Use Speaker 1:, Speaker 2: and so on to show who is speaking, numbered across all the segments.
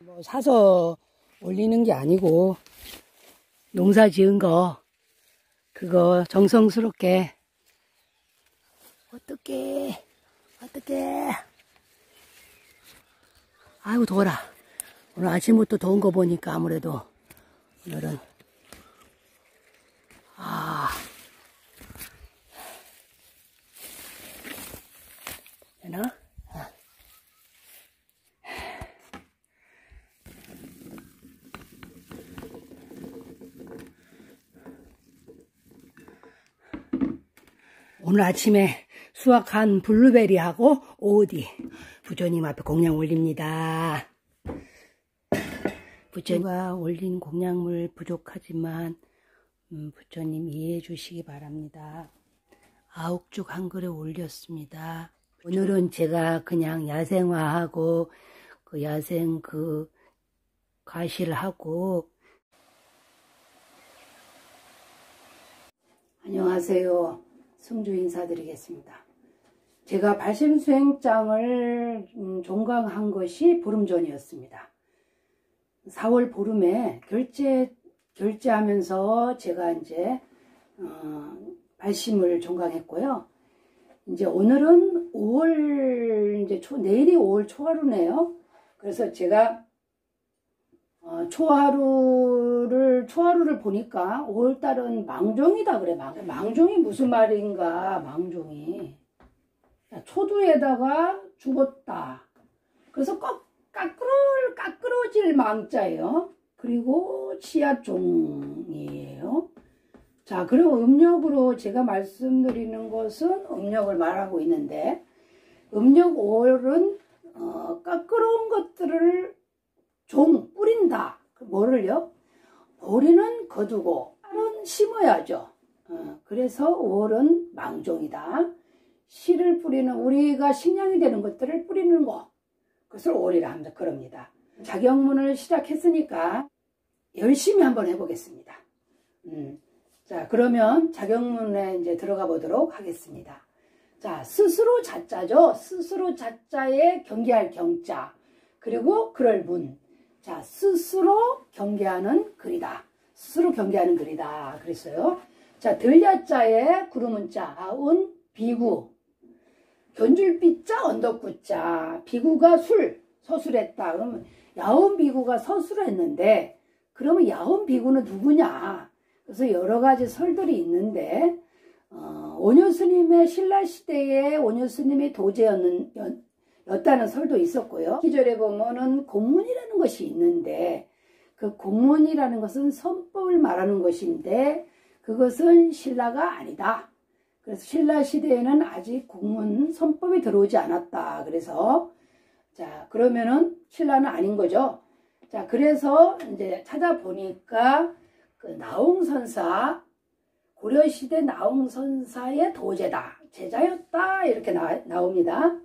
Speaker 1: 뭐 사서 올리는 게 아니고 농사 지은 거 그거 정성스럽게 어떡해 아이고 더워라. 오늘 아침부터 더운 거 보니까 아무래도 오늘은 되나? 오늘 아침에 수확한 블루베리하고 오디 부처님 앞에 공양 올립니다. 부처님과 올린 공양물 부족하지만 부처님 이해해 주시기 바랍니다. 아욱죽 한 그릇 올렸습니다. 오늘은 제가 그냥 야생화하고 그 야생 그 과실하고. 안녕하세요. 성주 인사드리겠습니다. 제가 발심수행장을 종강한 것이 보름 전이었습니다. 4월 보름에 결제하면서 제가 이제 발심을 종강했고요. 이제 오늘은 5월 이제 내일이 5월 초하루네요. 그래서 제가 초하루를 보니까 5월달은 망종이다 그래. 망종이 무슨 말인가? 망종이 초두에다가 죽었다. 그래서 꼭 까끌어질 망자예요. 그리고 치아종이에요. 자, 그리고 음력으로 제가 말씀드리는 것은 음력을 말하고 있는데, 음력 5월은 까끌어온 것들을 뿌린다. 뭐를요? 보리는 거두고 알은 심어야죠. 그래서 5월은 망종이다. 씨를 뿌리는, 우리가 식량이 되는 것들을 뿌리는 거, 그것을 5월이라 하면서 그럽니다. 자경문을 시작했으니까 열심히 한번 해보겠습니다. 자, 그러면 자경문에 이제 들어가 보도록 하겠습니다. 자, 스스로 자자죠. 스스로 자자에 경계할 경자, 그리고 그럴 문. 자, 스스로 경계하는 글이다. 스스로 경계하는 글이다. 그랬어요. 자, 들야자에 구름문자, 아운, 비구. 견줄비자, 언덕구자. 비구가 서술했다. 그러면 야운 비구가 서술했는데, 그러면 야운 비구는 누구냐? 그래서 여러 가지 설들이 있는데, 오녀스님의 신라시대에 오녀스님의 도제였다는 설도 있었고요. 기절에 보면은 공문이라는 것이 있는데, 그 공문이라는 것은 선법을 말하는 것인데, 그것은 신라가 아니다. 그래서 신라시대에는 아직 공문, 선법이 들어오지 않았다. 그래서, 자, 그러면은 신라는 아닌 거죠. 자, 그래서 이제 찾아보니까 그 나홍선사, 고려시대 나홍선사의 도제다. 제자였다. 이렇게 나옵니다.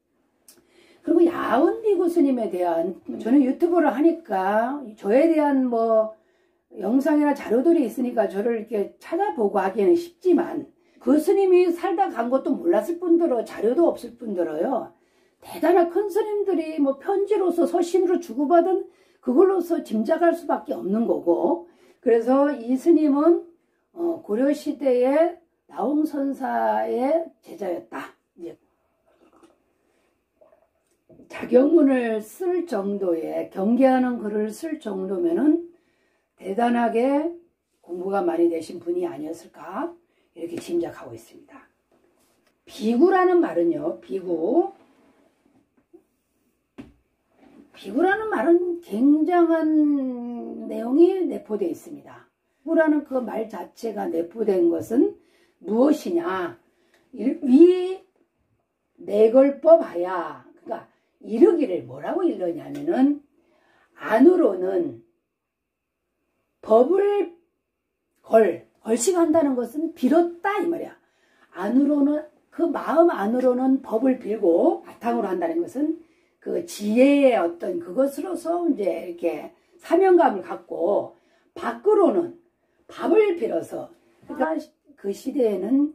Speaker 1: 그리고 야운비구 스님에 대한, 저는 유튜브를 하니까 저에 대한 뭐 영상이나 자료들이 있으니까 저를 이렇게 찾아보고 하기에는 쉽지만, 그 스님이 살다 간 것도 몰랐을 뿐더러 자료도 없을 뿐더러요. 대단한 큰 스님들이 뭐 편지로서 서신으로 주고받은 그걸로서 짐작할 수밖에 없는 거고, 그래서 이 스님은 고려시대의 나홍선사의 제자였다. 이제 자경문을 쓸 정도의, 경계하는 글을 쓸 정도면은 대단하게 공부가 많이 되신 분이 아니었을까, 이렇게 짐작하고 있습니다. 비구라는 말은요, 비구라는 말은 굉장한 내용이 내포되어 있습니다. 비구라는 그 말 자체가 내포된 것은 무엇이냐? 위 내걸법하야. 그러니까 이르기를 뭐라고 이르냐면은, 안으로는 법을 걸식한다는 것은 빌었다 이 말이야. 안으로는, 그 마음 안으로는 법을 빌고 바탕으로 한다는 것은 그 지혜의 어떤 그것으로서 이제 이렇게 사명감을 갖고, 밖으로는 밥을 빌어서, 그러니까 그 시대에는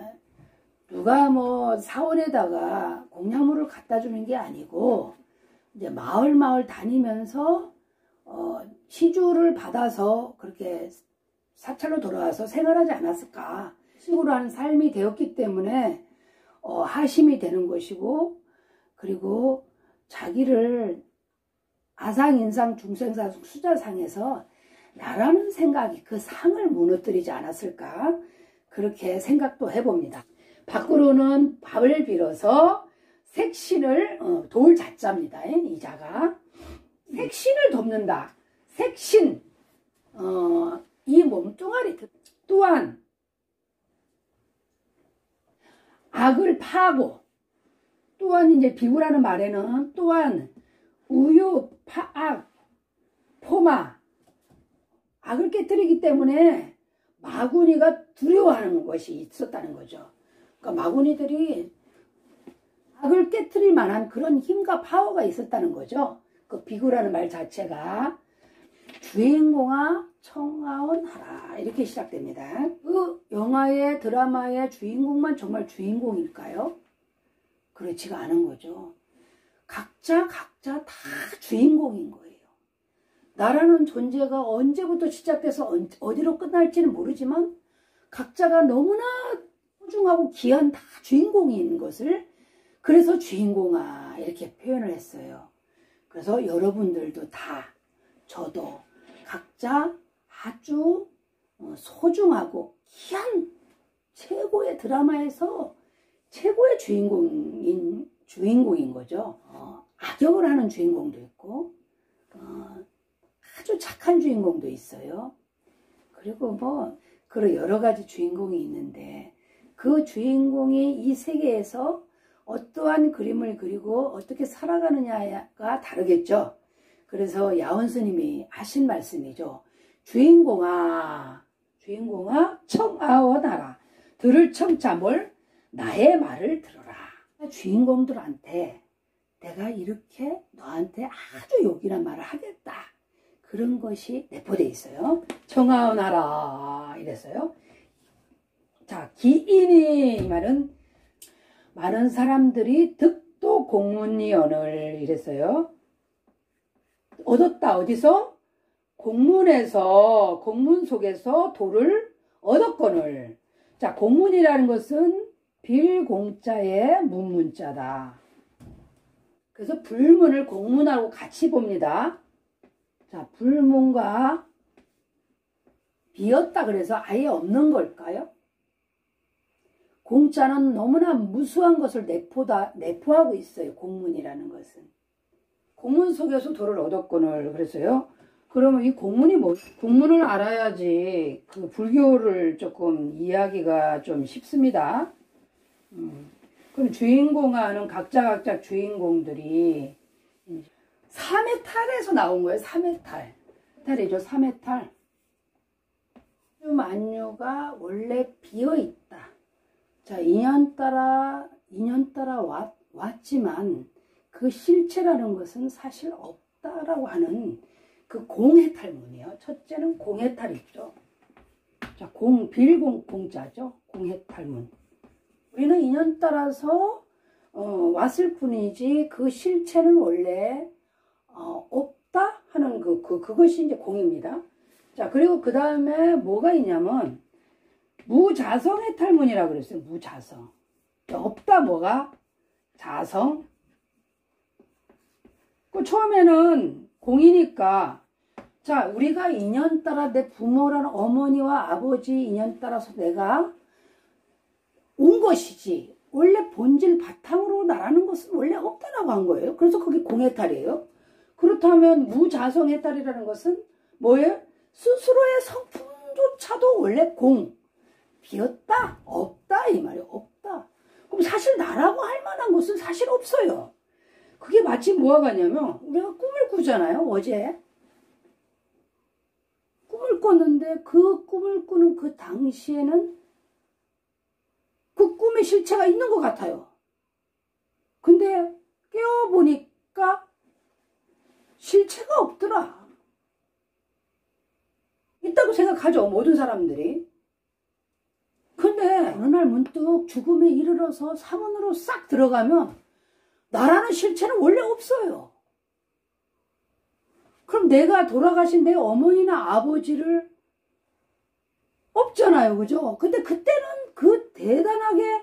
Speaker 1: 누가 뭐 사원에다가 공양물을 갖다 주는 게 아니고, 이제 마을 다니면서 시주를 받아서 그렇게 사찰로 돌아와서 생활하지 않았을까. 식으로 하는 삶이 되었기 때문에 하심이 되는 것이고, 그리고 자기를 아상인상 중생상 수자상에서 나라는 생각이 그 상을 무너뜨리지 않았을까, 그렇게 생각도 해봅니다. 밖으로는 밥을 빌어서 색신을 도울 자자입니다. 이 자가 색신을 돕는다. 색신, 이 몸뚱아리 또한 악을 파고, 또한 이제 비구라는 말에는 또한 우유, 파악, 포마, 악을 깨뜨리기 때문에 마구니가 두려워하는 것이 있었다는 거죠. 그러니까 마구니들이 악을 깨뜨릴 만한 그런 힘과 파워가 있었다는 거죠. 그 비구라는 말 자체가 주인공아 청하원하라 이렇게 시작됩니다. 그 영화의 드라마의 주인공만 정말 주인공일까요? 그렇지가 않은 거죠. 각자 다 주인공인 거예요. 나라는 존재가 언제부터 시작돼서 어디로 끝날지는 모르지만 각자가 너무나 소중하고 귀한 다 주인공인 것을, 그래서 주인공아 이렇게 표현을 했어요. 그래서 여러분들도 다, 저도 각자 아주 소중하고 귀한 최고의 드라마에서 최고의 주인공인 거죠. 악역을 하는 주인공도 있고 아주 착한 주인공도 있어요. 그리고 뭐 그런 여러 가지 주인공이 있는데, 그 주인공이 이 세계에서 어떠한 그림을 그리고 어떻게 살아가느냐가 다르겠죠. 그래서 야원 스님이 하신 말씀이죠. 주인공아 청하원하라. 들을 청자 뭘? 나의 말을 들어라. 주인공들한테 내가 이렇게 너한테 아주 욕이란 말을 하겠다. 그런 것이 내포되어 있어요. 청하원하라 이랬어요. 자, 기인이 이 말은 많은 사람들이 득도 공문이언을 이랬어요. 얻었다. 어디서? 공문에서, 공문 속에서 도를 얻었거늘. 자, 공문이라는 것은 빌공자의 문문자다. 그래서 불문을 공문하고 같이 봅니다. 자, 불문과 비었다 그래서 아예 없는 걸까요? 공자는 너무나 무수한 것을 내포하고 있어요. 공문이라는 것은. 공문 속에서 도를 얻었거늘 그랬어요. 그러면 이 공문이 뭐? 공문을 알아야지 그 불교를 조금 이해하기가 좀 쉽습니다. 그럼 주인공하는 각자 주인공들이 3회 탈에서 나온 거예요. 3회 탈. 탈이죠. 3회 탈. 만유가 원래 비어있다. 자, 인연 따라 왔지만 그 실체라는 것은 사실 없다라고 하는 그 공해탈문이에요. 첫째는 공해탈이죠. 자, 빌공자죠. 공해탈문. 우리는 인연 따라서 왔을 뿐이지 그 실체는 원래 없다 하는 그것이 이제 공입니다. 자, 그리고 그 다음에 뭐가 있냐면 무자성의 탈문이라고 그랬어요. 무자성. 없다 뭐가? 자성. 그 처음에는 공이니까, 자, 우리가 인연 따라 내 부모라는 어머니와 아버지 인연 따라서 내가 온 것이지, 원래 본질 바탕으로 나라는 것은 원래 없다라고 한 거예요. 그래서 그게 공해탈이에요. 그렇다면 무자성해탈이라는 것은 뭐예요? 스스로의 성품조차도 원래 비었다, 없다 이 말이에요. 없다. 그럼 사실 나라고 할 만한 것은 사실 없어요. 그게 마치 뭐가 같냐면 우리가 꿈을 꾸잖아요. 어제 꿈을 꿨는데 그 꿈을 꾸는 그 당시에는 그 꿈의 실체가 있는 것 같아요. 근데 깨어보니까 실체가 없더라. 있다고 생각하죠. 모든 사람들이. 근데 어느 날 문득 죽음에 이르러서 사문으로 싹 들어가면 나라는 실체는 원래 없어요. 그럼 내가 돌아가신 내 어머니나 아버지를 없잖아요. 그죠? 근데 그때는 그 대단하게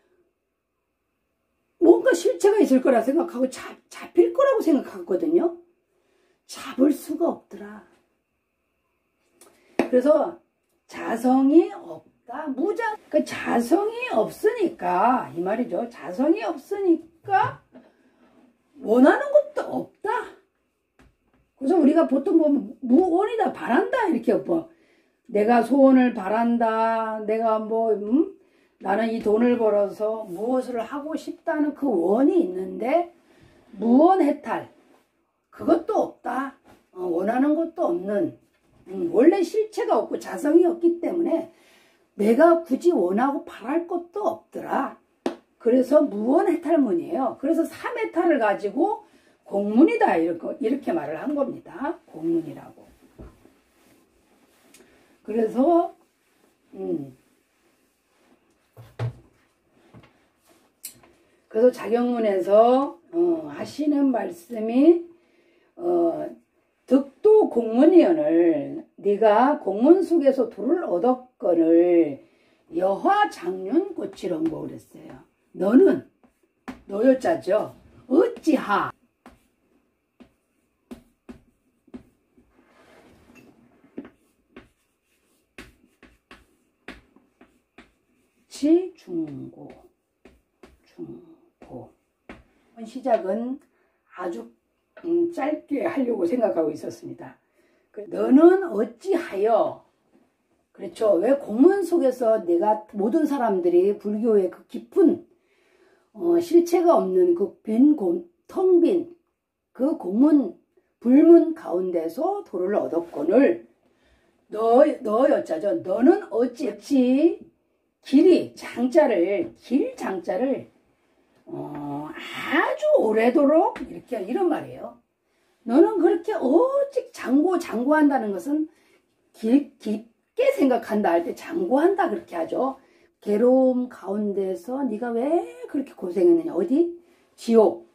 Speaker 1: 뭔가 실체가 있을 거라 생각하고 잡힐 거라고 생각하거든요. 잡을 수가 없더라. 그래서 자성이 없다. 무장. 그 자성이 없으니까 이 말이죠. 자성이 없으니까 원하는 것도 없다. 그래서 우리가 보통 보면 무원이다 바란다 이렇게 뭐 내가 소원을 바란다. 내가 뭐 나는 이 돈을 벌어서 무엇을 하고 싶다는 그 원이 있는데 무원 해탈 그것도 없다. 원하는 것도 없는 원래 실체가 없고 자성이 없기 때문에 내가 굳이 원하고 바랄 것도 없더라. 그래서 무원해탈문이에요. 그래서 삼해탈을 가지고 공문이다 이렇게 말을 한 겁니다. 공문이라고. 그래서 그래서 자경문에서 하시는 말씀이 득도 공문이언을 네가 공문 속에서 도를 얻었거늘 여화 장륜꽃이란고 그랬어요. 너는 너여자죠. 어찌하 치 중고 시작은 아주 짧게 하려고 생각하고 있었습니다. 너는 어찌하여 그렇죠. 왜 공문 속에서 내가 모든 사람들이 불교의 그 깊은 실체가 없는 그 텅 빈 그 공문 불문 가운데서 도를 얻었거늘 너여자죠. 너는 어찌 길이 장자를 길 장자를 아주 오래도록 이런 말이에요. 너는 그렇게 오직 장고한다는 것은 깊게 생각한다 할 때 장고한다 그렇게 하죠. 괴로움 가운데서 네가 왜 그렇게 고생했느냐. 어디? 지옥.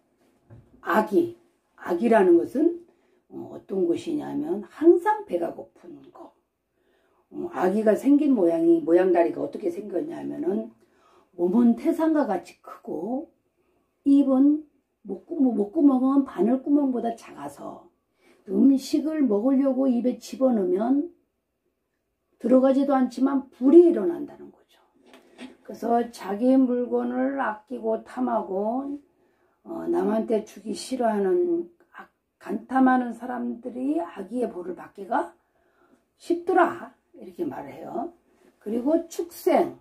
Speaker 1: 악이라는 것은 어떤 것이냐면 항상 배가 고픈 거. 아기가 생긴 모양다리가 어떻게 생겼냐면은 몸은 태산과 같이 크고 입은 목구멍은 바늘구멍보다 작아서 음식을 먹으려고 입에 집어넣으면 들어가지도 않지만 불이 일어난다는 거죠. 그래서 자기 물건을 아끼고 탐하고 남한테 주기 싫어하는 간탐하는 사람들이 아기의 벌을 받기가 쉽더라 이렇게 말을 해요. 그리고 축생은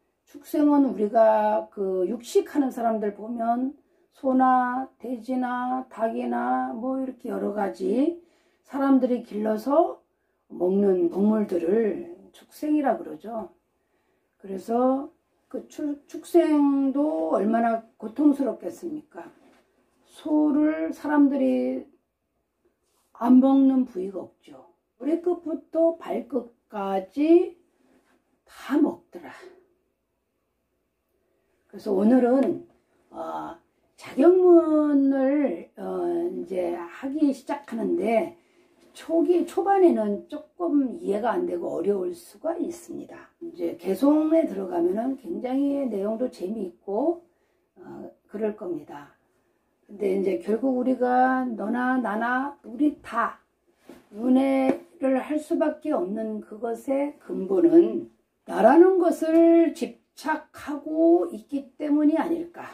Speaker 1: 우리가 그 육식하는 사람들 보면 소나 돼지나 닭이나 뭐 이렇게 여러 가지 사람들이 길러서 먹는 동물들을 축생이라 그러죠. 그래서 그 축생도 얼마나 고통스럽겠습니까? 소를 사람들이 안 먹는 부위가 없죠. 머리끝부터 발끝까지 다 먹더라. 그래서 오늘은 자경문을 이제 하기 시작하는데 초반에는 조금 이해가 안 되고 어려울 수가 있습니다. 이제 개송에 들어가면은 굉장히 내용도 재미있고 그럴 겁니다. 근데 이제 결국 우리가 너나 나나 우리 다 윤회를 할 수밖에 없는 그것의 근본은 나라는 것을 집착하고 있기 때문이 아닐까.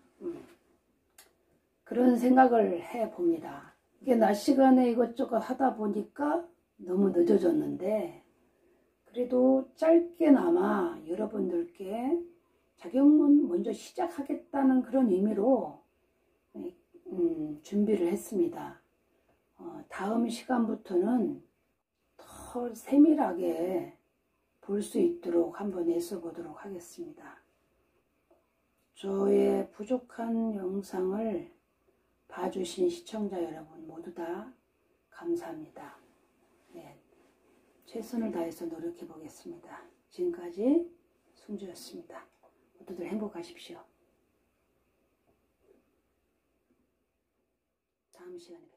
Speaker 1: 그런 생각을 해봅니다. 이게 낮 시간에 이것저것 하다 보니까 너무 늦어졌는데 그래도 짧게나마 여러분들께 자경문 먼저 시작하겠다는 그런 의미로 준비를 했습니다. 다음 시간부터는 더 세밀하게 볼 수 있도록 한번 애써 보도록 하겠습니다. 저의 부족한 영상을 봐주신 시청자 여러분 모두 다 감사합니다. 네, 최선을 다해서 노력해 보겠습니다. 지금까지 승주였습니다. 모두들 행복하십시오. 다음 시간에 뵙겠습니다.